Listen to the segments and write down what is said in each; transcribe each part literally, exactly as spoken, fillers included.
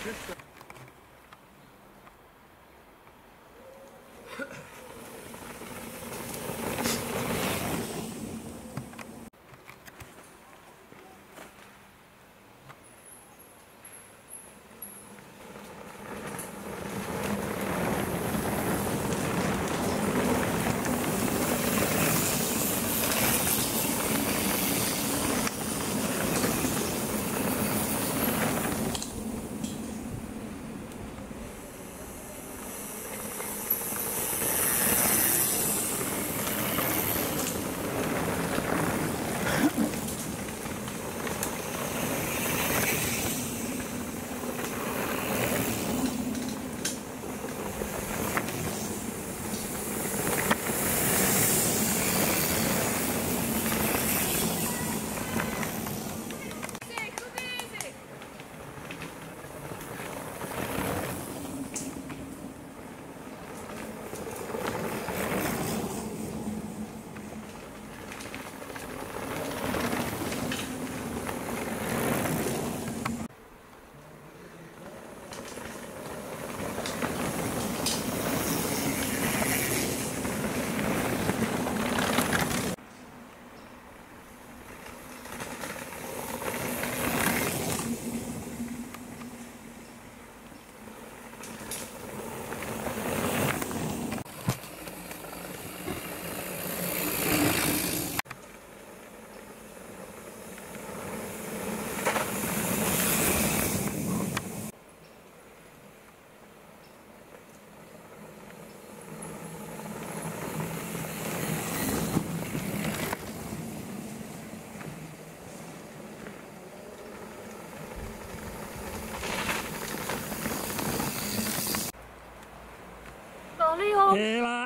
Hela!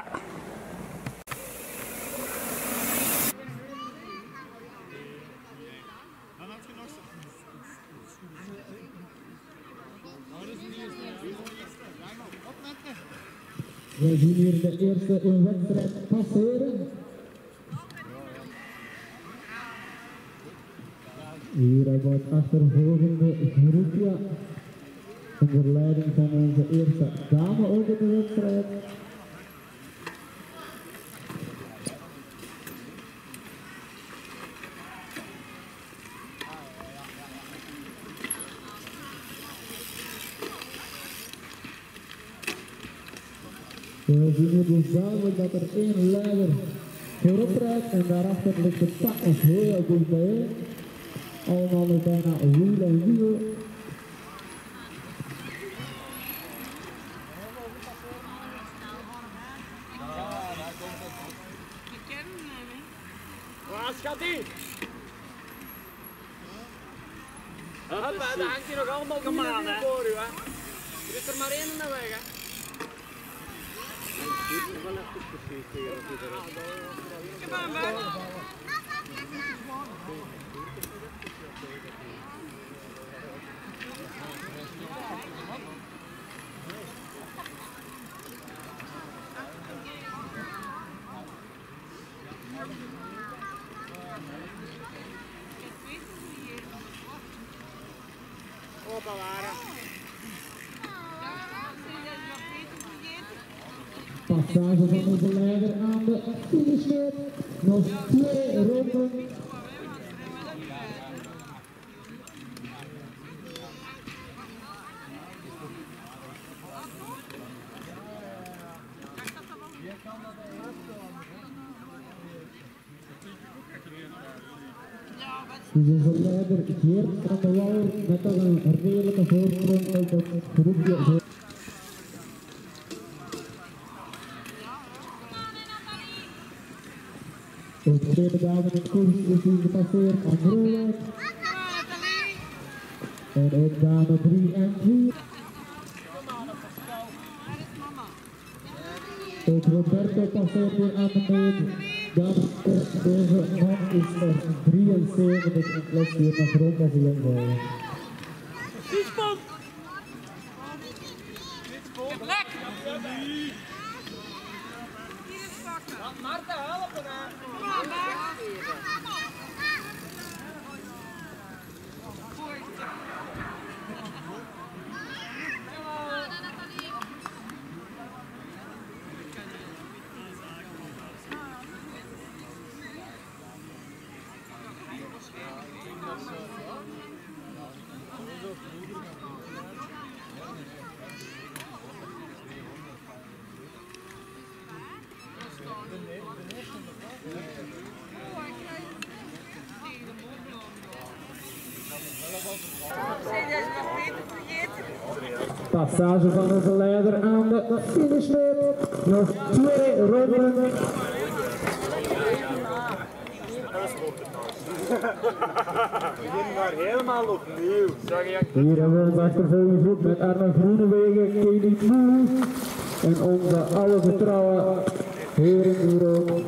We zien hier de eerste in wedstrijd passeren. Hier hebben we het achtervolgende groepje onder leiding van onze eerste dame ook in de wedstrijd. We zien hier dus duidelijk dat er één leider voorop rijdt en daarachter ligt het pak nog heel goed bij. Allemaal met bijna wiel en wiel. Waar gaat die? Hoppa, daar hangt hier nog allemaal Kom aan, hè. voor u, hè. Er is er maar één in de weg, hè. Kom aan, man. Opa, Lara. Passage van onze leider aan de finishmeet. Nog twee ronden. Dus onze leider Geert van de Wouwer met toch een redelijke voorsprong uit het groepje. De tweede dame in de koers is hier gepasseerd aan Roland. En ook dame drie en vier. Ook Roberto passeert weer aan de meet. Dan is deze man is er drieënzeventig en plus hier nog rond als een jongvrouw. Fietspot! Lek! Laat Marta helpen, hè. Kom aan, Marta. Passage van onze leider aan de finishmeet. Nog twee ronden. We beginnen maar helemaal opnieuw. Hier hebben we ons achtervolgende groep met Arno Groenewegen, Katie Moe en onze alle vertrouwen Heren Bureau.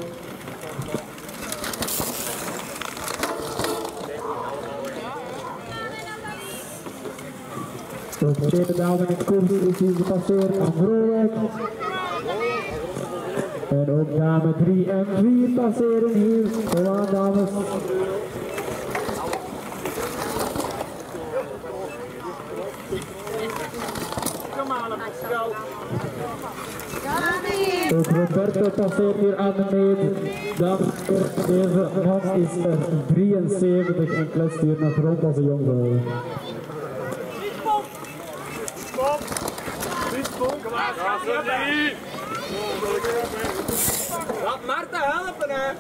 De tweede dame in koers is hier gepasseerd aan Vrolijk. En ook dame drie en vier passeren hier. Kom aan dames. Ook Roberto passeert hier aan de meet. Dames, deze man is er drieënzeventig en klest hier nog rond als een jongvrouw. Laat Marta helpen, hè.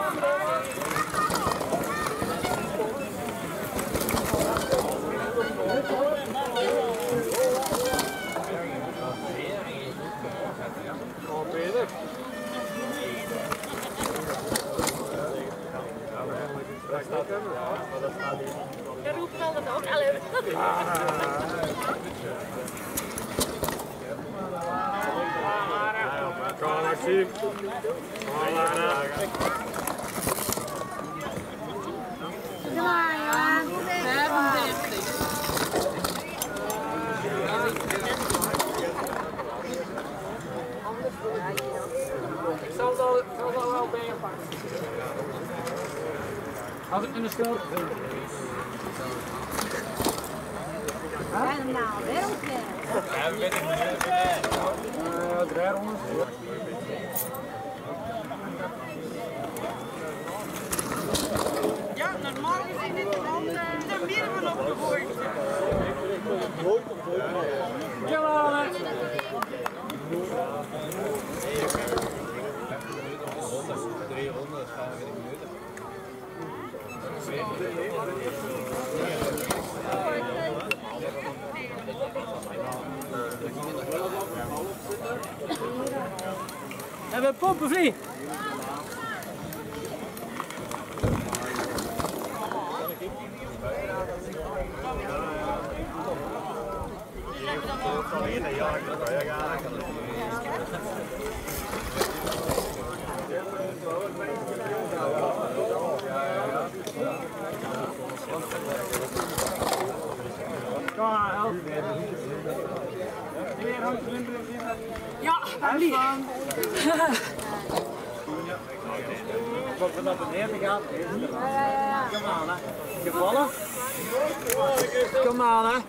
Kom, Peter. Je roept wel dat ook, hallo. Kom, actie. Kom, Lara. Kom maar, Johan. vijfendertig. Ik zal dat wel bij je pakken. Had ik in de schuld? Helemaal, welke? Ja, weet ik niet. Uh, driehonderd. Ja, normaal gezien is het dan de meer van opgegooid. Kom aan, hebben we pompen, vlie? Kom maar, help. Ja, alsjeblieft. Wat we naar beneden gaan, is er. Ja, ja, ja. Kom aan, hè. Gevallen? Kom aan, hè.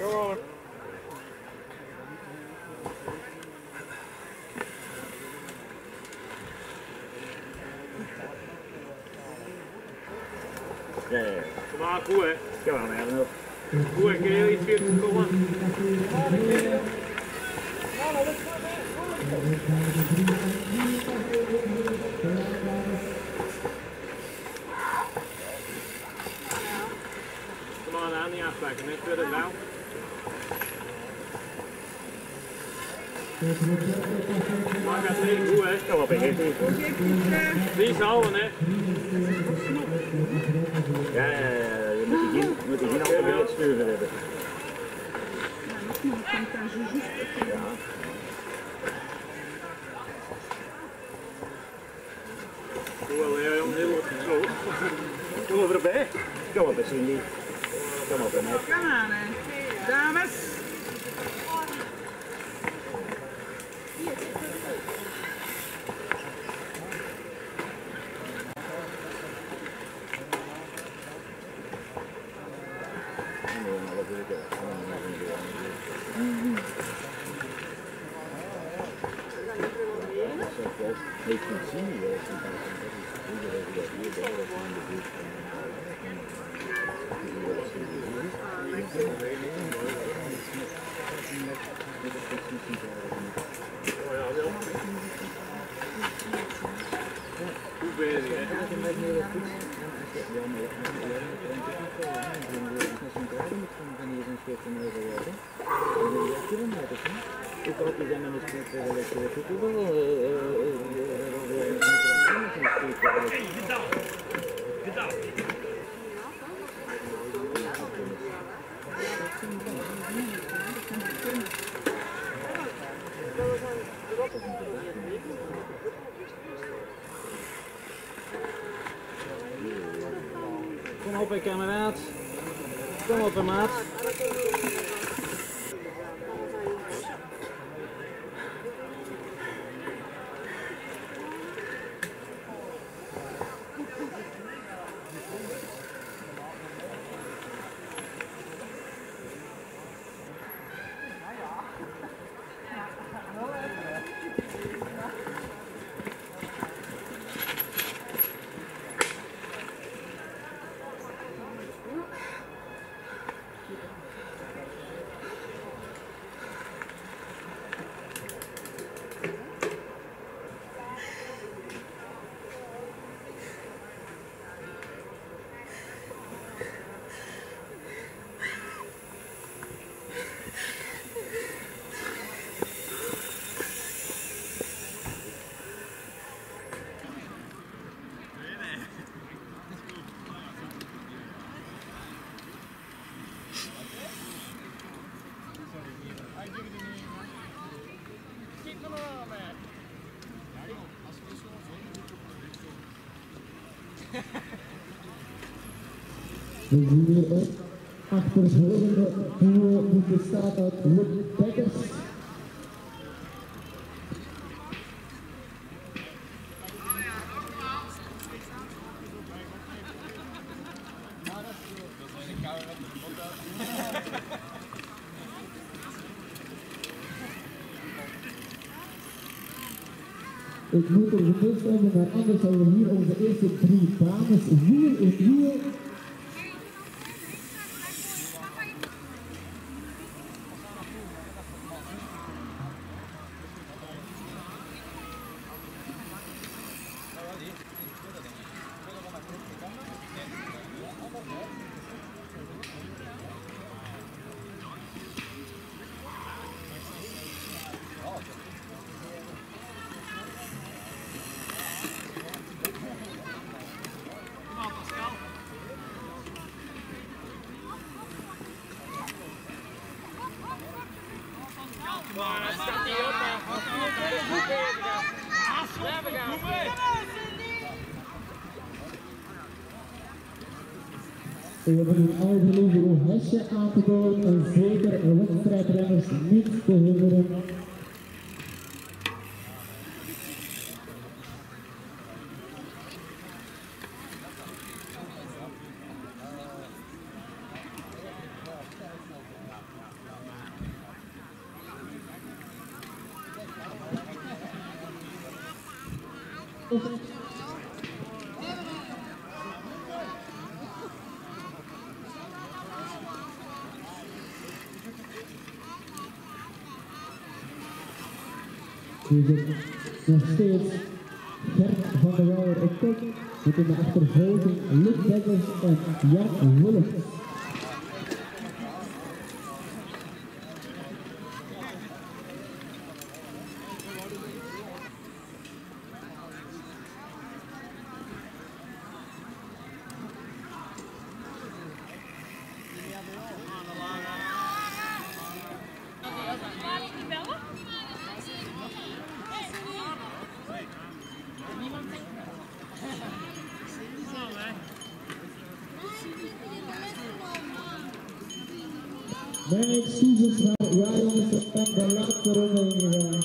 Ja, ja, ja. Kom maar, goed, hè. Kom aan, hè. Goed, ik kan heel iets weer komen. Kom aan, hè. Niet afpakken, hè. Verder wel. Maar gaat niet goed, hè. Kom op, ik geef niet. Die is houden, hè. Ja, ja, ja. Je moet die geen, je moet die geen andere sturen hebben. Ja. Wel, ja, om heel zo. Kom maar voorbij. Kom op, Cindy. Kom op, hè. Kom aan, hè. Dames. Ik kan zien wel dat Hoe bezig, hè? ja, maar te mogen worden. En dan ja, kilometers, hè. Ik hoop dat jij met een scooter wel eens weer goed wil. Kom op, hè, kameraad. Kom op, hè, maat. We zien hier ook achtervolgende duo die bestaat uit Luc Bekkers. Ik moet er gemist hebben, maar anders hebben we hier onze eerste drie dames wiel in wiel. We hebben een algeloze hesje aangeboden en zeker wedstrijdrenners niet te hinderen. We zitten nog steeds Gert van der Wouwer op kop, met in de achtervolging Luc Bekkers en Jan Wulf. Mijn excuses, maar ja jongens, ik ben de laatste ronde ingegaan.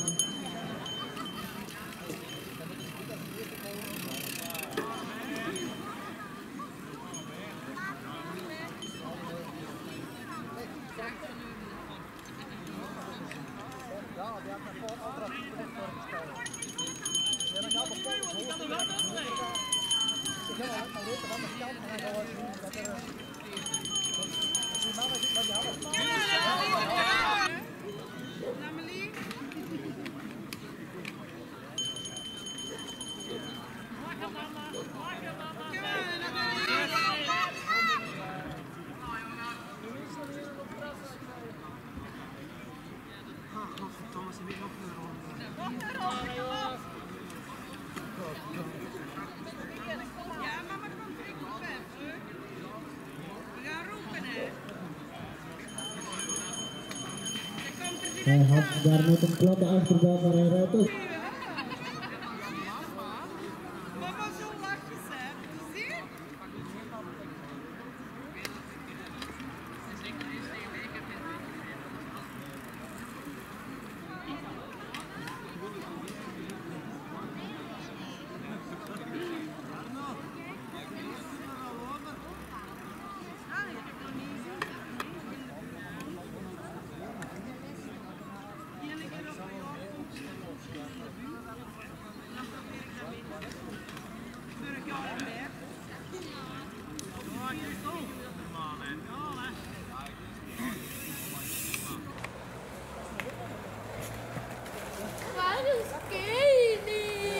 Ja, mama komt terug op weg. We gaan roepen, hè. Hij had daar met een klappe achterbal, maar hij rijdt ook. Mama, zo lachen ze. Zie je? Waar is Kelly?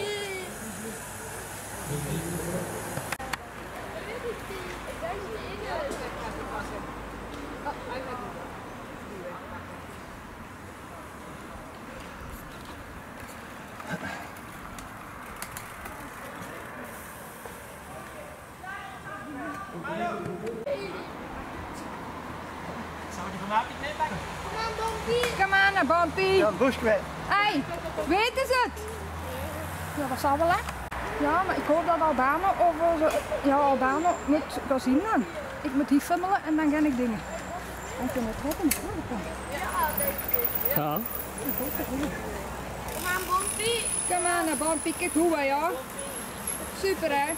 Kom aan, Bompie. Ja, bush kwijt. Hé, weten ze het? Ja, dat zal wel, hè? Ja, maar ik hoop dat Albano of onze... Ja, Albano moet gaan zien dan. Ik moet hier fummelen en dan ga ik dingen. Dan kunnen we het rekken. Ja. Kom aan, Bompie. Kom aan, Bompie. Kijk hoe wij, ja. Super, hè?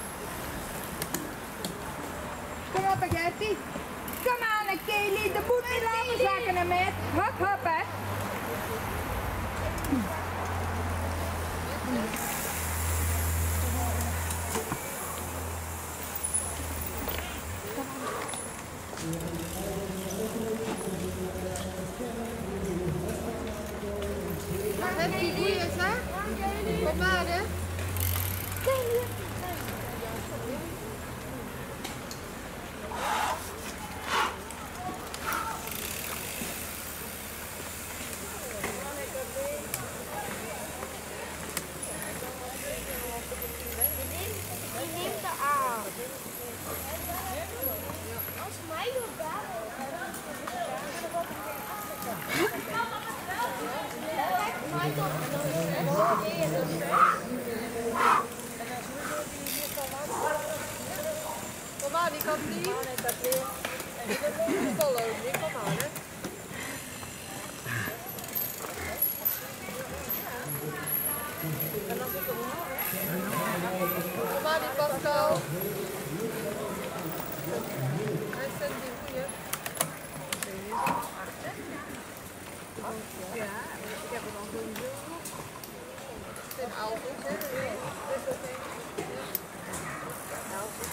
Kom op, Gertie. Kom aan, Kelly. De boet niet laten zakken, hè, meid. Hop, hop, hè. Heb je die goeie, hè? Kom maar, hè? Als mij ook daar. Kom maar, die kan niet. Follow, die kan aan, hè? Kom maar, die Pascal. Hij is een goeie. Ja, ik heb hem al sowieso. Het zijn Alpes, hè? Dus dat denk ik. Alpes.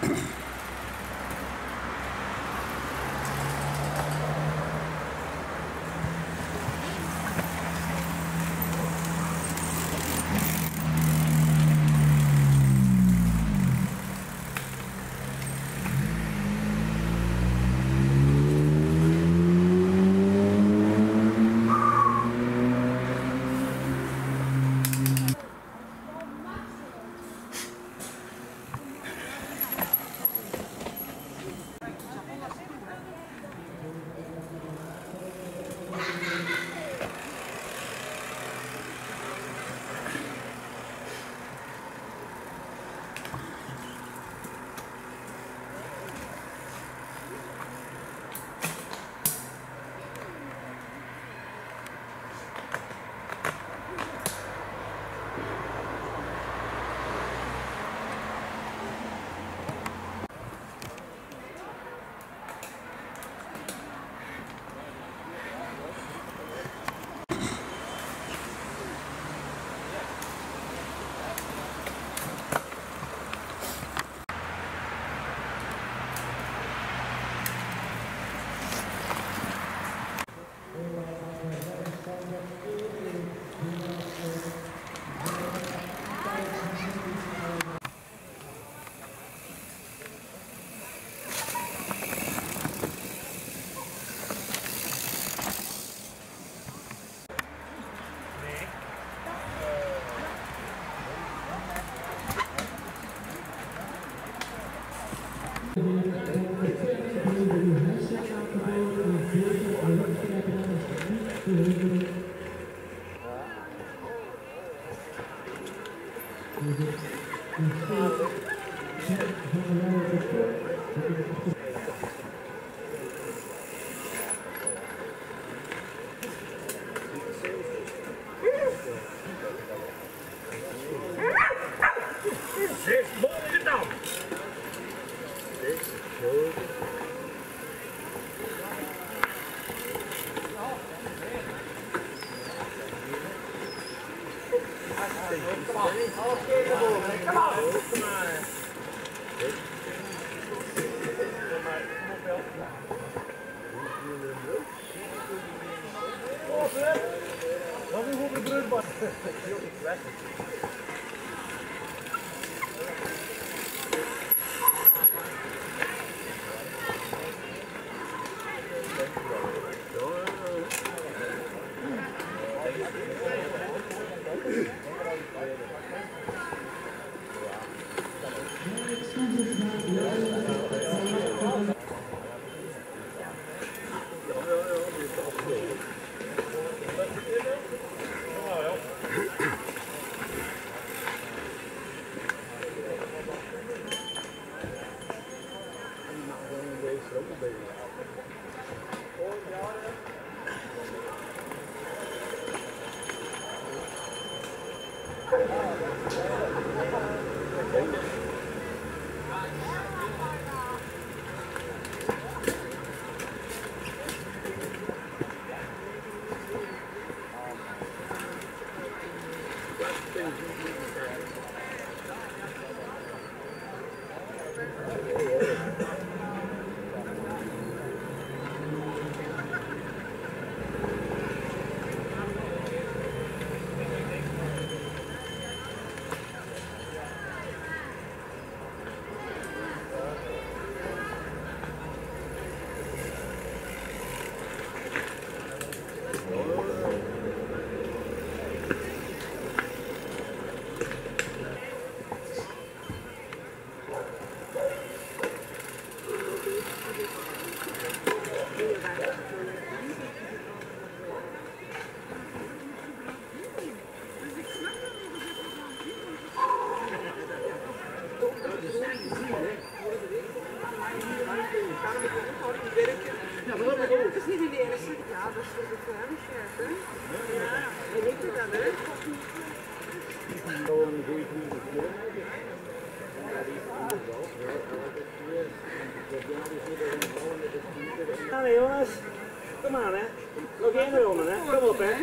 Allee jongens, kom aan hè. Nog één ronde hè, kom op hè.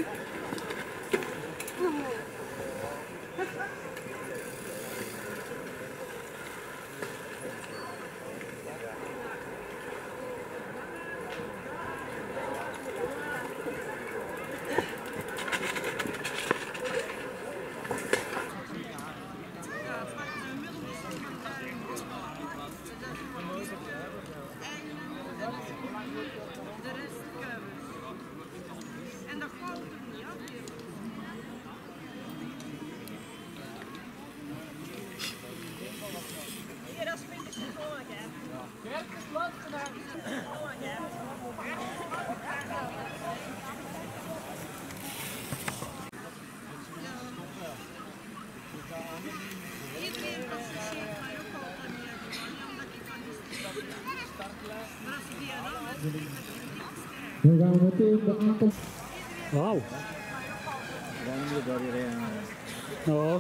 Iedereen passeert mij ook al wanneer ik kan, omdat ik kan niet maar als ik die aan We gaan meteen de aankomst. Wauw. Dan moet je daar weer aan. Ja.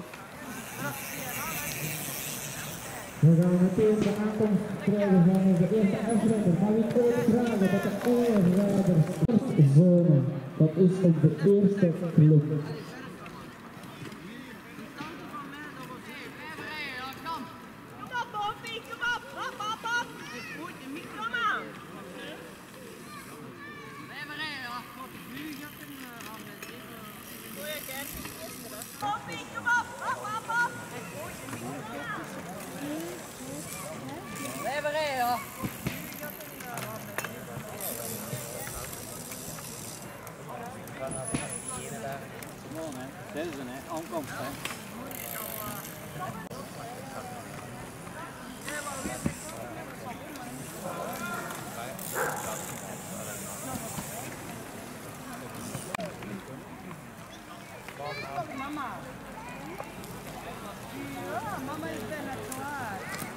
We gaan meteen de aankomst krijgen van onze eerste afrekker. Maar wie ooit vragen dat de eerrijderszone, dat is op de eerste club. Dit is een aankomst, hè. Mama. Ja, mama is bijna klaar.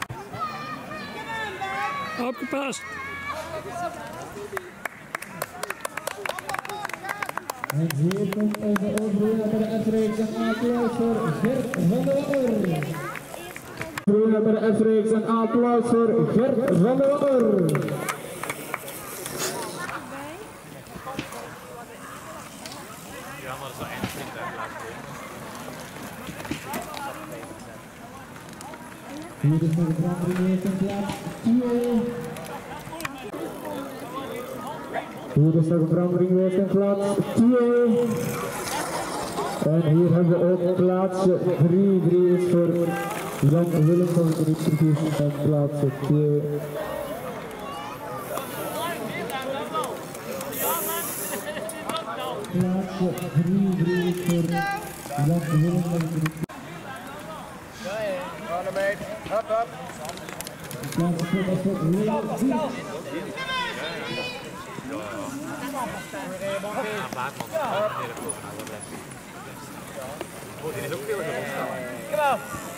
Opgepast. En hier komt onze overwinnaar bij de F-reeks. Een applaus voor Gert van der Wakker. Overwinnaar bij de F-reeks. Een applaus voor Gert van der Wakker. Ja, maar dat is wel één ding daar laten komen. Hier is nog de branding in plaats twee. Hier is nog een verandering geweest in plaats twee. En hier hebben we ook plaats drie. drie is voor Jan Willem van de Rietverkies en plaats twee. Plaats drie. drie is voor Jan Willem van de Rietverkies. Hop, hop. Plaats twee is voor Leo Diep. Baatman, hele ploeg. Oh, die is ook veel gewonnen. Kom op.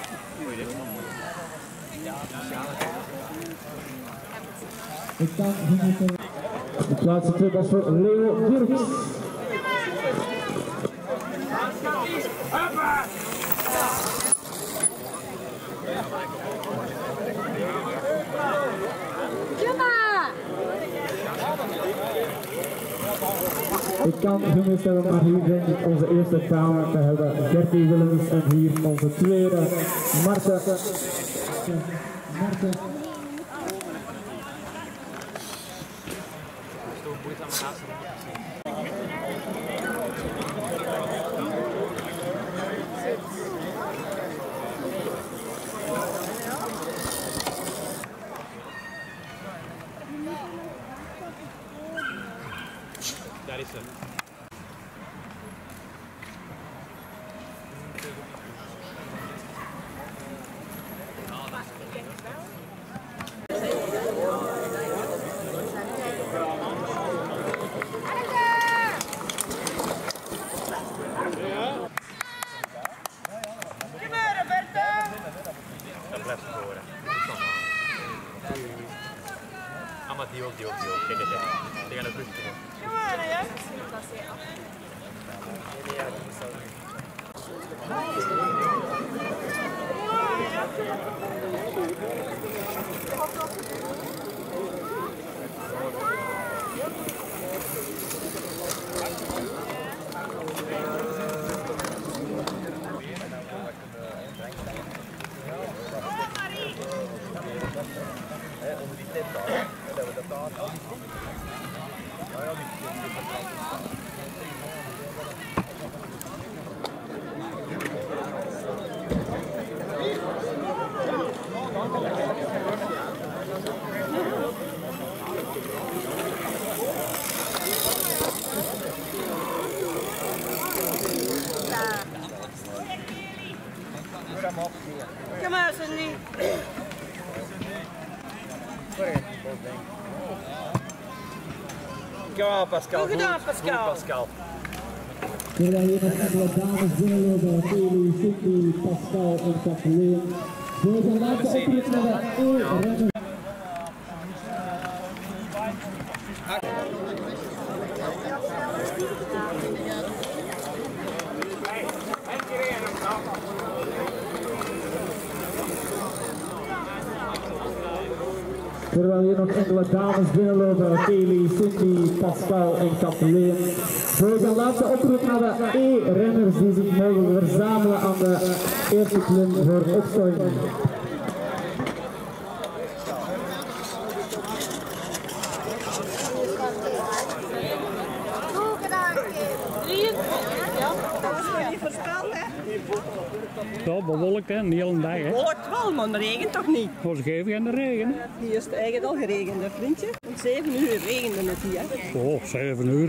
Ik kan genieten. De plaats twee was voor Leo Dirks. Ik kan genoeg stellen, maar hier denk ik onze eerste dame te hebben, Gertie Willems, en hier onze tweede, Marta. Marta. Daar is hem. Dat blijft het horen. Ah, maar die ook, die ook, die ook. Kijk, kijk, kijk. Die gaan het rustig doen. Onder die tent daar, dat we dat daar gaan. Ja, ja, die Kom maar, Cindy. Kom aan Pascal. Goed gedaan, Pascal. Goed, Pascal. Terwijl hier nog enkele dames binnenlopen, Kelly, Cindy, Pascal en Kathleen. Deze laatste oproep naar de E-renner. Terwijl hier nog enkele dames binnenlopen, Kelly, Cindy, Pascal en Kathleen. Deze laatste oproep naar de E-renners die zich mogen verzamelen aan de eerste klim voor opstorming. Goed gedaan, Kim. Ja, dat was nog niet voorspeld, hè? Ja, bewolkt hè, een hele dag hè. Wolkt wel, maar het regent toch niet? Het was even in de regen. Hier is het eigenlijk al geregend, hè, vriendje. Om zeven uur regende het hier. Oh, zeven uur.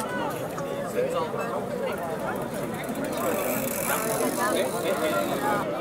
Ja.